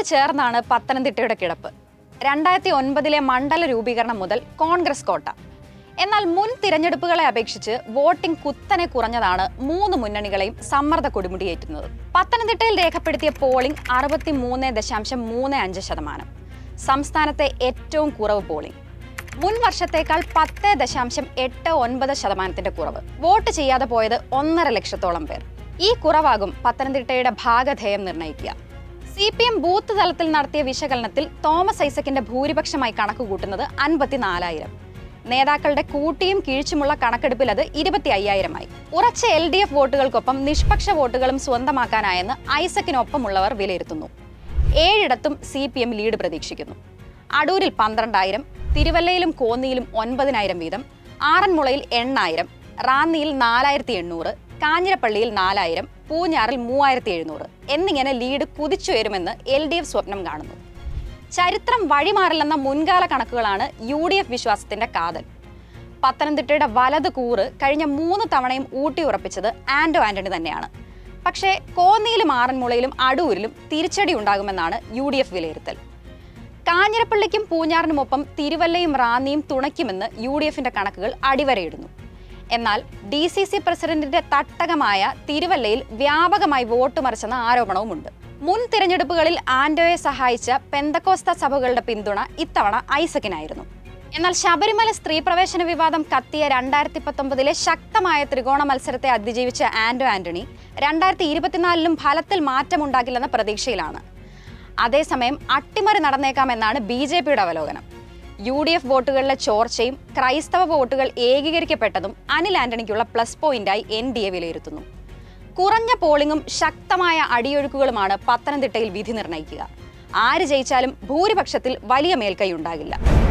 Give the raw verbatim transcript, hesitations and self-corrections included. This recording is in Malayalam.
ചേർന്നാണ് പത്തനംതിട്ടയുടെ കിടപ്പ്. രണ്ടായിരത്തി ഒൻപതിലെ മണ്ഡല രൂപീകരണം മുതൽ കോൺഗ്രസ് കോട്ട. എന്നാൽ മുൻ തിരഞ്ഞെടുപ്പുകളെ അപേക്ഷിച്ച് വോട്ടിംഗ് കുത്തനെ കുറഞ്ഞതാണ് മൂന്ന് മുന്നണികളെയും സമ്മർദ്ദ കൊടുമുടിയേറ്റുന്നത്. പത്തനംതിട്ടയിൽ രേഖപ്പെടുത്തിയ പോളിംഗ് അറുപത്തി മൂന്ന് ദശാംശം മൂന്ന് അഞ്ച് ശതമാനം, സംസ്ഥാനത്തെ ഏറ്റവും കുറവ് പോളിംഗ്. മുൻ വർഷത്തേക്കാൾ പത്ത് ദശാംശം എട്ട് ഒൻപത് ശതമാനത്തിന്റെ കുറവ്. വോട്ട് ചെയ്യാതെ പോയത് ഒന്നര ലക്ഷത്തോളം പേർ. ഈ കുറവാകും പത്തനംതിട്ടയുടെ ഭാഗധേയം നിർണ്ണയിക്കുക. സി പി എം ബൂത്ത് തലത്തിൽ നടത്തിയ വിശകലനത്തിൽ തോമസ് ഐസക്കിന്റെ ഭൂരിപക്ഷമായി കണക്കുകൂട്ടുന്നത് അൻപത്തിനാലായിരം. നേതാക്കളുടെ കൂട്ടിയും കീഴ്ച്ചുമുള്ള കണക്കെടുപ്പിൽ അത് ഇരുപത്തി അയ്യായിരമായി. ഉറച്ച എൽ ഡി എഫ് വോട്ടുകൾക്കൊപ്പം നിഷ്പക്ഷ വോട്ടുകളും സ്വന്തമാക്കാനായെന്ന് ഐസക്കിനൊപ്പമുള്ളവർ വിലയിരുത്തുന്നു. ഏഴിടത്തും സി പി എം ലീഡ് പ്രതീക്ഷിക്കുന്നു. അടൂരിൽ പന്ത്രണ്ടായിരം, തിരുവല്ലയിലും കോന്നിയിലും ഒൻപതിനായിരം വീതം, ആറന്മുളയിൽ എണ്ണായിരം, റാന്നിയിൽ നാലായിരത്തി എണ്ണൂറ്, കാഞ്ഞിരപ്പള്ളിയിൽ നാലായിരം, പൂഞ്ഞാറിൽ മൂവായിരത്തി എഴുന്നൂറ് എന്നിങ്ങനെ ലീഡ് കുതിച്ചുയരുമെന്ന് എൽ ഡി എഫ് സ്വപ്നം കാണുന്നു. ചരിത്രം വഴിമാറില്ലെന്ന മുൻകാല കണക്കുകളാണ് യു ഡി എഫ് വിശ്വാസത്തിന്റെ കാതൽ. പത്തനംതിട്ടയുടെ വലത് കൂറ് കഴിഞ്ഞ മൂന്ന് തവണയും ഊട്ടിയുറപ്പിച്ചത് ആന്റോ ആന്റണി തന്നെയാണ്. പക്ഷേ കോന്നിയിലും ആറന്മുളയിലും അടൂരിലും തിരിച്ചടി ഉണ്ടാകുമെന്നാണ് യു ഡി എഫ് വിലയിരുത്തൽ. കാഞ്ഞിരപ്പള്ളിക്കും പൂഞ്ഞാറിനുമൊപ്പം തിരുവല്ലയും റാന്നിയും തുണയ്ക്കുമെന്ന് യു ഡി എഫിന്റെ കണക്കുകൾ അടിവരയിടുന്നു. എന്നാൽ ഡി സി സി പ്രസിഡന്റിന്റെ തട്ടകമായ തിരുവല്ലയിൽ വ്യാപകമായി വോട്ട് മറിച്ചെന്ന ആരോപണവുമുണ്ട്. മുൻ തിരഞ്ഞെടുപ്പുകളിൽ ആന്റോയെ സഹായിച്ച പെന്തക്കോസ്ത സഭകളുടെ പിന്തുണ ഇത്തവണ ഐസക്കിനായിരുന്നു. എന്നാൽ ശബരിമല സ്ത്രീ പ്രവേശന വിവാദം കത്തിയ രണ്ടായിരത്തി പത്തൊമ്പതിലെ ശക്തമായ ത്രികോണ മത്സരത്തെ അതിജീവിച്ച ആന്റോ ആന്റണി രണ്ടായിരത്തി ഇരുപത്തിനാലിലും ഫലത്തിൽ മാറ്റമുണ്ടാകില്ലെന്ന പ്രതീക്ഷയിലാണ്. അതേസമയം അട്ടിമറി നടന്നേക്കാമെന്നാണ് ബി ജെ പിയുടെ അവലോകനം. യു ഡി എഫ് വോട്ടുകളിലെ ചോർച്ചയും ക്രൈസ്തവ വോട്ടുകൾ ഏകീകരിക്കപ്പെട്ടതും അനിൽ ആന്റണിക്കുള്ള പ്ലസ് പോയിന്റായി എൻ ഡി എ വിലയിരുത്തുന്നു. കുറഞ്ഞ പോളിംഗും ശക്തമായ അടിയൊഴുക്കുകളുമാണ് പത്തനംതിട്ടയിൽ വിധി നിർണ്ണയിക്കുക. ആര് ജയിച്ചാലും ഭൂരിപക്ഷത്തിൽ വലിയ മേൽക്കൈ ഉണ്ടാകില്ല.